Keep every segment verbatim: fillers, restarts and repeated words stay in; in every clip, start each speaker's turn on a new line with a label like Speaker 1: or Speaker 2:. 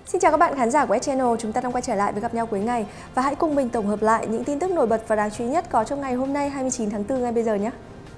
Speaker 1: Xin chào các bạn khán giả của S-Channel, chúng ta đang quay trở lại với Gặp nhau cuối ngày và hãy cùng mình tổng hợp lại những tin tức nổi bật và đáng chú ý nhất có trong ngày hôm nay hai mươi chín tháng tư ngay bây giờ nhé.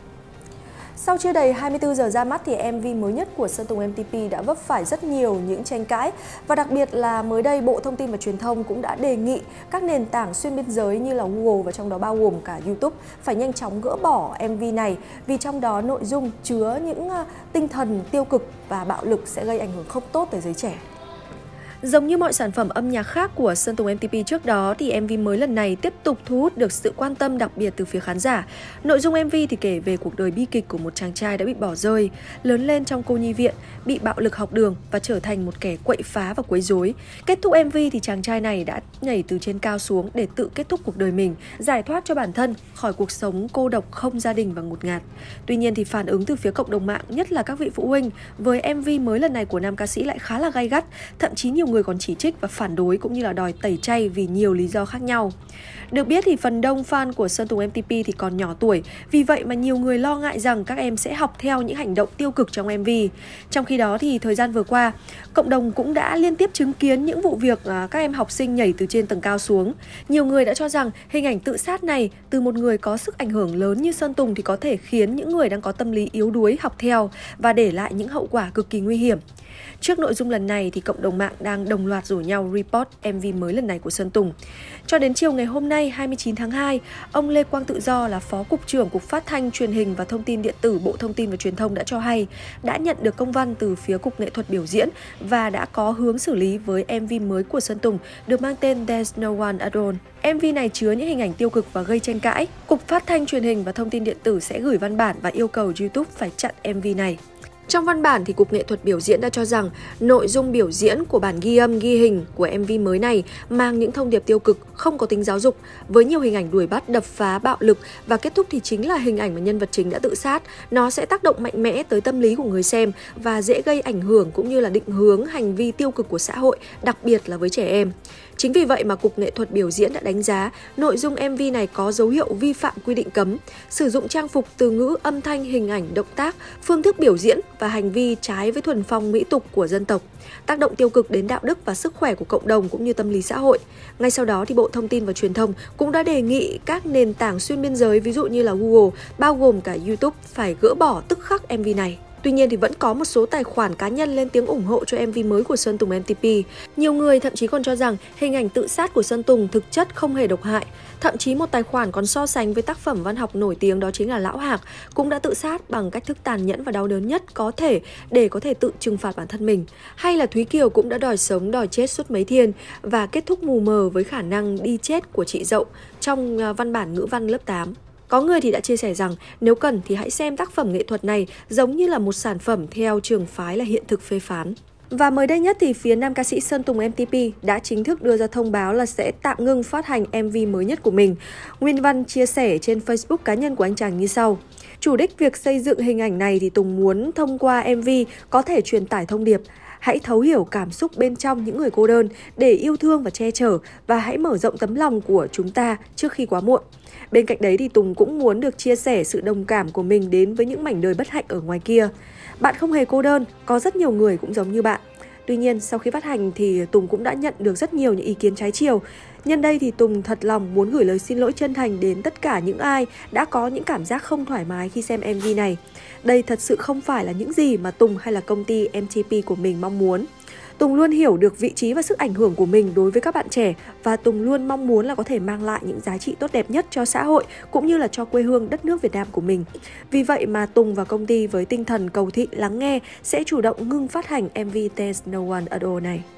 Speaker 1: Sau chưa đầy hai mươi tư giờ ra mắt thì em vê mới nhất của Sơn Tùng em tê pê đã vấp phải rất nhiều những tranh cãi và đặc biệt là mới đây Bộ Thông tin và Truyền thông cũng đã đề nghị các nền tảng xuyên biên giới như là Google và trong đó bao gồm cả YouTube phải nhanh chóng gỡ bỏ em vê này vì trong đó nội dung chứa những tinh thần tiêu cực và bạo lực sẽ gây ảnh hưởng không tốt tới giới trẻ. Giống như mọi sản phẩm âm nhạc khác của Sơn Tùng em tê pê trước đó thì em vê mới lần này tiếp tục thu hút được sự quan tâm đặc biệt từ phía khán giả. Nội dung em vê thì kể về cuộc đời bi kịch của một chàng trai đã bị bỏ rơi, lớn lên trong cô nhi viện, bị bạo lực học đường và trở thành một kẻ quậy phá và quấy rối. Kết thúc em vê thì chàng trai này đã nhảy từ trên cao xuống để tự kết thúc cuộc đời mình, giải thoát cho bản thân khỏi cuộc sống cô độc không gia đình và ngột ngạt. Tuy nhiên thì phản ứng từ phía cộng đồng mạng, nhất là các vị phụ huynh với em vê mới lần này của nam ca sĩ lại khá là gay gắt, thậm chí nhiều người còn chỉ trích và phản đối cũng như là đòi tẩy chay vì nhiều lý do khác nhau. Được biết thì phần đông fan của Sơn Tùng em tê pê thì còn nhỏ tuổi, vì vậy mà nhiều người lo ngại rằng các em sẽ học theo những hành động tiêu cực trong em vê. Trong khi đó thì thời gian vừa qua, cộng đồng cũng đã liên tiếp chứng kiến những vụ việc các em học sinh nhảy từ trên tầng cao xuống. Nhiều người đã cho rằng hình ảnh tự sát này từ một người có sức ảnh hưởng lớn như Sơn Tùng thì có thể khiến những người đang có tâm lý yếu đuối học theo và để lại những hậu quả cực kỳ nguy hiểm. Trước nội dung lần này thì cộng đồng mạng đang đồng loạt rủ nhau report em vê mới lần này của Sơn Tùng. Cho đến chiều ngày hôm nay hai mươi chín tháng hai, ông Lê Quang Tự Do là Phó Cục trưởng Cục Phát thanh, Truyền hình và Thông tin Điện tử Bộ Thông tin và Truyền thông đã cho hay đã nhận được công văn từ phía Cục Nghệ thuật Biểu diễn và đã có hướng xử lý với em vê mới của Sơn Tùng được mang tên There's No One At All. em vê này chứa những hình ảnh tiêu cực và gây tranh cãi. Cục Phát thanh, Truyền hình và Thông tin Điện tử sẽ gửi văn bản và yêu cầu YouTube phải chặn em vê này. Trong văn bản thì Cục Nghệ thuật Biểu diễn đã cho rằng nội dung biểu diễn của bản ghi âm ghi hình của em vê mới này mang những thông điệp tiêu cực, không có tính giáo dục, với nhiều hình ảnh đuổi bắt, đập phá, bạo lực và kết thúc thì chính là hình ảnh mà nhân vật chính đã tự sát. Nó sẽ tác động mạnh mẽ tới tâm lý của người xem và dễ gây ảnh hưởng cũng như là định hướng hành vi tiêu cực của xã hội, đặc biệt là với trẻ em. Chính vì vậy mà Cục Nghệ thuật Biểu diễn đã đánh giá nội dung em vê này có dấu hiệu vi phạm quy định cấm, sử dụng trang phục, từ ngữ, âm thanh, hình ảnh, động tác, phương thức biểu diễn và hành vi trái với thuần phong mỹ tục của dân tộc, tác động tiêu cực đến đạo đức và sức khỏe của cộng đồng cũng như tâm lý xã hội. Ngay sau đó thì Bộ Thông tin và Truyền thông cũng đã đề nghị các nền tảng xuyên biên giới ví dụ như là Google, bao gồm cả YouTube phải gỡ bỏ tức khắc em vê này. Tuy nhiên thì vẫn có một số tài khoản cá nhân lên tiếng ủng hộ cho em vê mới của Sơn Tùng em tê pê. Nhiều người thậm chí còn cho rằng hình ảnh tự sát của Sơn Tùng thực chất không hề độc hại. Thậm chí một tài khoản còn so sánh với tác phẩm văn học nổi tiếng đó chính là Lão Hạc, cũng đã tự sát bằng cách thức tàn nhẫn và đau đớn nhất có thể để có thể tự trừng phạt bản thân mình. Hay là Thúy Kiều cũng đã đòi sống đòi chết suốt mấy thiên và kết thúc mù mờ với khả năng đi chết của chị Dậu trong văn bản ngữ văn lớp tám. Có người thì đã chia sẻ rằng nếu cần thì hãy xem tác phẩm nghệ thuật này giống như là một sản phẩm theo trường phái là hiện thực phê phán. Và mới đây nhất thì phía nam ca sĩ Sơn Tùng em tê pê đã chính thức đưa ra thông báo là sẽ tạm ngưng phát hành em vê mới nhất của mình. Nguyên văn chia sẻ trên Facebook cá nhân của anh chàng như sau: chủ đích việc xây dựng hình ảnh này thì Tùng muốn thông qua em vê có thể truyền tải thông điệp: hãy thấu hiểu cảm xúc bên trong những người cô đơn để yêu thương và che chở, và hãy mở rộng tấm lòng của chúng ta trước khi quá muộn. Bên cạnh đấy thì Tùng cũng muốn được chia sẻ sự đồng cảm của mình đến với những mảnh đời bất hạnh ở ngoài kia. Bạn không hề cô đơn, có rất nhiều người cũng giống như bạn. Tuy nhiên, sau khi phát hành thì Tùng cũng đã nhận được rất nhiều những ý kiến trái chiều. Nhân đây thì Tùng thật lòng muốn gửi lời xin lỗi chân thành đến tất cả những ai đã có những cảm giác không thoải mái khi xem em vê này. Đây thật sự không phải là những gì mà Tùng hay là công ty em tê pê của mình mong muốn. Tùng luôn hiểu được vị trí và sức ảnh hưởng của mình đối với các bạn trẻ, và Tùng luôn mong muốn là có thể mang lại những giá trị tốt đẹp nhất cho xã hội cũng như là cho quê hương đất nước Việt Nam của mình. Vì vậy mà Tùng và công ty với tinh thần cầu thị lắng nghe sẽ chủ động ngưng phát hành em vê There's No One At All này.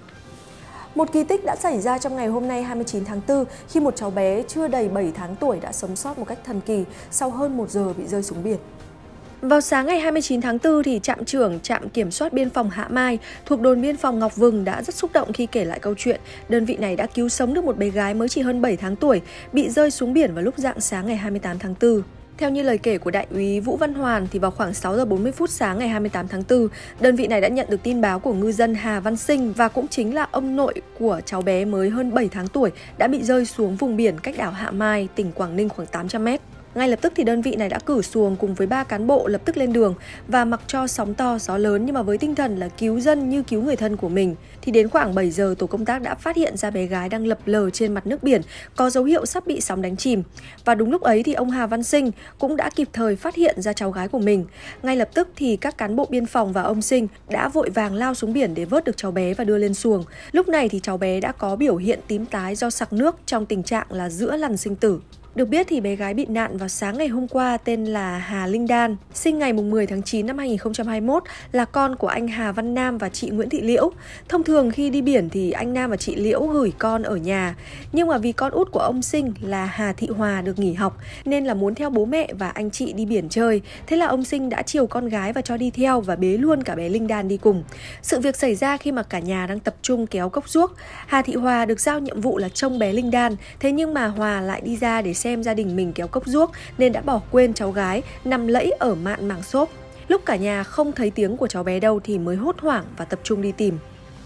Speaker 1: Một kỳ tích đã xảy ra trong ngày hôm nay hai mươi chín tháng tư khi một cháu bé chưa đầy bảy tháng tuổi đã sống sót một cách thần kỳ sau hơn một giờ bị rơi xuống biển. Vào sáng ngày hai mươi chín tháng tư thì trạm trưởng trạm kiểm soát biên phòng Hạ Mai thuộc đồn biên phòng Ngọc Vừng đã rất xúc động khi kể lại câu chuyện đơn vị này đã cứu sống được một bé gái mới chỉ hơn bảy tháng tuổi bị rơi xuống biển vào lúc rạng sáng ngày hai mươi tám tháng tư. Theo như lời kể của đại úy Vũ Văn Hoàn thì vào khoảng sáu giờ bốn mươi phút sáng ngày hai mươi tám tháng tư, đơn vị này đã nhận được tin báo của ngư dân Hà Văn Sinh và cũng chính là ông nội của cháu bé mới hơn bảy tháng tuổi đã bị rơi xuống vùng biển cách đảo Hạ Mai, tỉnh Quảng Ninh khoảng tám trăm mét. Ngay lập tức thì đơn vị này đã cử xuồng cùng với ba cán bộ lập tức lên đường và mặc cho sóng to gió lớn, nhưng mà với tinh thần là cứu dân như cứu người thân của mình. Thì đến khoảng bảy giờ, tổ công tác đã phát hiện ra bé gái đang lập lờ trên mặt nước biển, có dấu hiệu sắp bị sóng đánh chìm. Và đúng lúc ấy thì ông Hà Văn Sinh cũng đã kịp thời phát hiện ra cháu gái của mình. Ngay lập tức thì các cán bộ biên phòng và ông Sinh đã vội vàng lao xuống biển để vớt được cháu bé và đưa lên xuồng. Lúc này thì cháu bé đã có biểu hiện tím tái do sặc nước, trong tình trạng là giữa lằn sinh tử. Được biết thì bé gái bị nạn vào sáng ngày hôm qua tên là Hà Linh Đan, sinh ngày mười tháng chín năm hai nghìn không trăm hai mươi mốt, là con của anh Hà Văn Nam và chị Nguyễn Thị Liễu. Thông thường khi đi biển thì anh Nam và chị Liễu gửi con ở nhà, nhưng mà vì con út của ông Sinh là Hà Thị Hòa được nghỉ học nên là muốn theo bố mẹ và anh chị đi biển chơi. Thế là ông Sinh đã chiều con gái và cho đi theo và bế luôn cả bé Linh Đan đi cùng. Sự việc xảy ra khi mà cả nhà đang tập trung kéo cốc ruốc. Hà Thị Hòa được giao nhiệm vụ là trông bé Linh Đan, thế nhưng mà Hòa lại đi ra để xem gia đình mình kéo cốc ruốc nên đã bỏ quên cháu gái nằm lẫy ở mạn mảng xốp. Lúc cả nhà không thấy tiếng của cháu bé đâu thì mới hốt hoảng và tập trung đi tìm.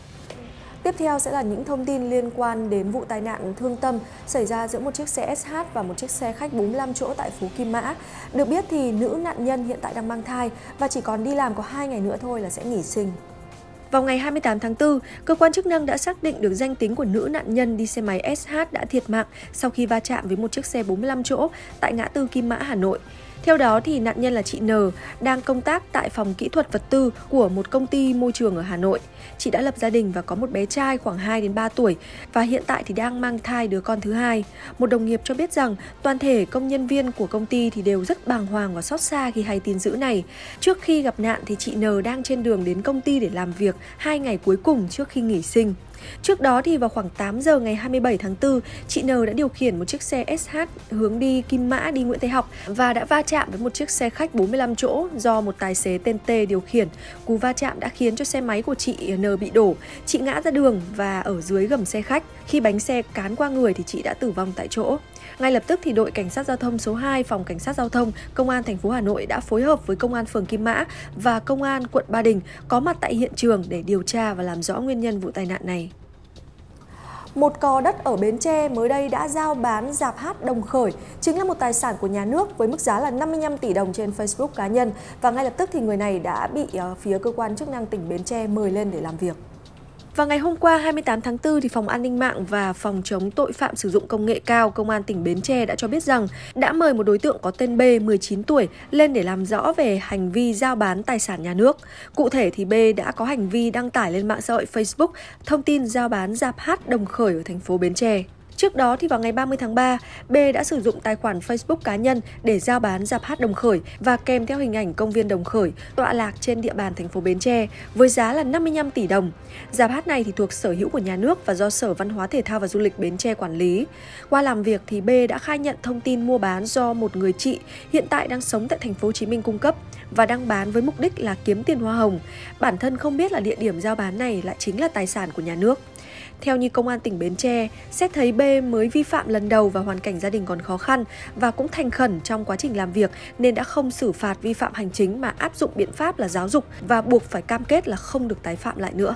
Speaker 1: Tiếp theo sẽ là những thông tin liên quan đến vụ tai nạn thương tâm xảy ra giữa một chiếc xe ét hát và một chiếc xe khách bốn mươi lăm chỗ tại phố Kim Mã. Được biết thì nữ nạn nhân hiện tại đang mang thai và chỉ còn đi làm có hai ngày nữa thôi là sẽ nghỉ sinh. Vào ngày hai mươi tám tháng tư, cơ quan chức năng đã xác định được danh tính của nữ nạn nhân đi xe máy ét hát đã thiệt mạng sau khi va chạm với một chiếc xe bốn mươi lăm chỗ tại ngã tư Kim Mã, Hà Nội. Theo đó, thì nạn nhân là chị N, đang công tác tại phòng kỹ thuật vật tư của một công ty môi trường ở Hà Nội. Chị đã lập gia đình và có một bé trai khoảng hai đến ba tuổi và hiện tại thì đang mang thai đứa con thứ hai. Một đồng nghiệp cho biết rằng toàn thể công nhân viên của công ty thì đều rất bàng hoàng và xót xa khi hay tin dữ này. Trước khi gặp nạn thì chị N đang trên đường đến công ty để làm việc hai ngày cuối cùng trước khi nghỉ sinh. Trước đó thì vào khoảng tám giờ ngày hai mươi bảy tháng tư, chị N đã điều khiển một chiếc xe ét hát hướng đi Kim Mã đi Nguyễn Thái Học và đã va chạm với một chiếc xe khách bốn mươi lăm chỗ do một tài xế tên T điều khiển. Cú va chạm đã khiến cho xe máy của chị N bị đổ, chị ngã ra đường và ở dưới gầm xe khách. Khi bánh xe cán qua người thì chị đã tử vong tại chỗ. Ngay lập tức thì đội cảnh sát giao thông số hai, phòng cảnh sát giao thông, công an thành phố Hà Nội đã phối hợp với công an phường Kim Mã và công an quận Ba Đình có mặt tại hiện trường để điều tra và làm rõ nguyên nhân vụ tai nạn này. Một cò đất ở Bến Tre mới đây đã giao bán rạp hát Đồng Khởi, chính là một tài sản của nhà nước với mức giá là năm mươi lăm tỷ đồng trên Facebook cá nhân, và ngay lập tức thì người này đã bị phía cơ quan chức năng tỉnh Bến Tre mời lên để làm việc. Vào ngày hôm qua hai mươi tám tháng tư, thì Phòng An ninh mạng và Phòng chống tội phạm sử dụng công nghệ cao Công an tỉnh Bến Tre đã cho biết rằng đã mời một đối tượng có tên B, mười chín tuổi, lên để làm rõ về hành vi giao bán tài sản nhà nước. Cụ thể thì B đã có hành vi đăng tải lên mạng xã hội Facebook thông tin giao bán rạp hát Đồng Khởi ở thành phố Bến Tre. Trước đó thì vào ngày ba mươi tháng ba, B đã sử dụng tài khoản Facebook cá nhân để giao bán rạp hát Đồng Khởi và kèm theo hình ảnh công viên Đồng Khởi tọa lạc trên địa bàn thành phố Bến Tre với giá là năm mươi lăm tỷ đồng. Rạp hát này thì thuộc sở hữu của nhà nước và do Sở Văn hóa Thể thao và Du lịch Bến Tre quản lý. Qua làm việc thì B đã khai nhận thông tin mua bán do một người chị hiện tại đang sống tại thành phố Hồ Chí Minh cung cấp và đang bán với mục đích là kiếm tiền hoa hồng. Bản thân không biết là địa điểm giao bán này lại chính là tài sản của nhà nước. Theo như Công an tỉnh Bến Tre, xét thấy B mới vi phạm lần đầu và hoàn cảnh gia đình còn khó khăn và cũng thành khẩn trong quá trình làm việc nên đã không xử phạt vi phạm hành chính mà áp dụng biện pháp là giáo dục và buộc phải cam kết là không được tái phạm lại nữa.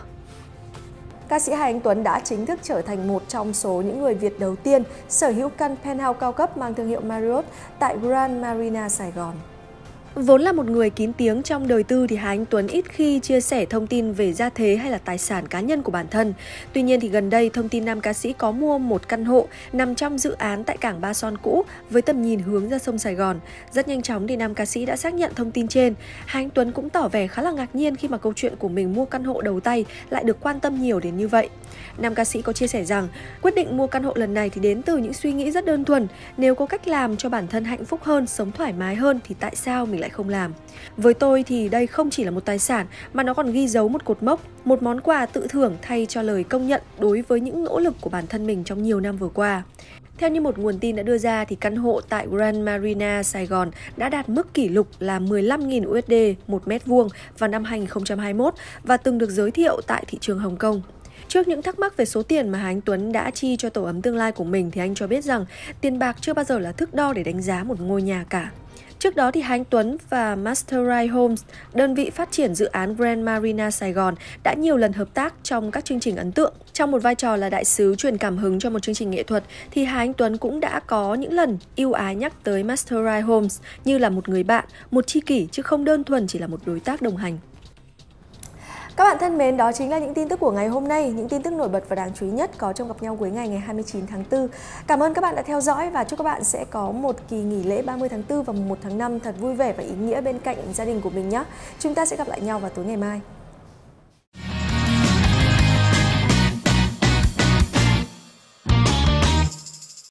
Speaker 1: Ca sĩ Hà Anh Tuấn đã chính thức trở thành một trong số những người Việt đầu tiên sở hữu căn penthouse cao cấp mang thương hiệu Marriott tại Grand Marina Sài Gòn. Vốn là một người kín tiếng trong đời tư thì Hà Anh Tuấn ít khi chia sẻ thông tin về gia thế hay là tài sản cá nhân của bản thân. Tuy nhiên thì gần đây thông tin nam ca sĩ có mua một căn hộ nằm trong dự án tại cảng Ba Son cũ với tầm nhìn hướng ra sông Sài Gòn. Rất nhanh chóng thì nam ca sĩ đã xác nhận thông tin trên. Hà Anh Tuấn cũng tỏ vẻ khá là ngạc nhiên khi mà câu chuyện của mình mua căn hộ đầu tay lại được quan tâm nhiều đến như vậy. Nam ca sĩ có chia sẻ rằng quyết định mua căn hộ lần này thì đến từ những suy nghĩ rất đơn thuần. Nếu có cách làm cho bản thân hạnh phúc hơn, sống thoải mái hơn thì tại sao mình lại không làm? Với tôi thì đây không chỉ là một tài sản mà nó còn ghi dấu một cột mốc, một món quà tự thưởng thay cho lời công nhận đối với những nỗ lực của bản thân mình trong nhiều năm vừa qua. Theo như một nguồn tin đã đưa ra thì căn hộ tại Grand Marina Sài Gòn đã đạt mức kỷ lục là mười lăm nghìn đô la một mét vuông vào năm hai nghìn không trăm hai mươi mốt và từng được giới thiệu tại thị trường Hồng Kông. Trước những thắc mắc về số tiền mà Hà Anh Tuấn đã chi cho tổ ấm tương lai của mình thì anh cho biết rằng tiền bạc chưa bao giờ là thước đo để đánh giá một ngôi nhà cả. Trước đó thì Hà Anh Tuấn và Masterride Homes, đơn vị phát triển dự án Grand Marina Sài Gòn, đã nhiều lần hợp tác trong các chương trình ấn tượng. Trong một vai trò là đại sứ truyền cảm hứng cho một chương trình nghệ thuật thì Hà Anh Tuấn cũng đã có những lần ưu ái nhắc tới Masterride Homes như là một người bạn, một tri kỷ chứ không đơn thuần chỉ là một đối tác đồng hành. Các bạn thân mến, đó chính là những tin tức của ngày hôm nay, những tin tức nổi bật và đáng chú ý nhất có trong Gặp nhau cuối ngày ngày hai mươi chín tháng tư. Cảm ơn các bạn đã theo dõi và chúc các bạn sẽ có một kỳ nghỉ lễ ba mươi tháng tư và mùng một tháng năm thật vui vẻ và ý nghĩa bên cạnh gia đình của mình nhé. Chúng ta sẽ gặp lại nhau vào tối ngày mai.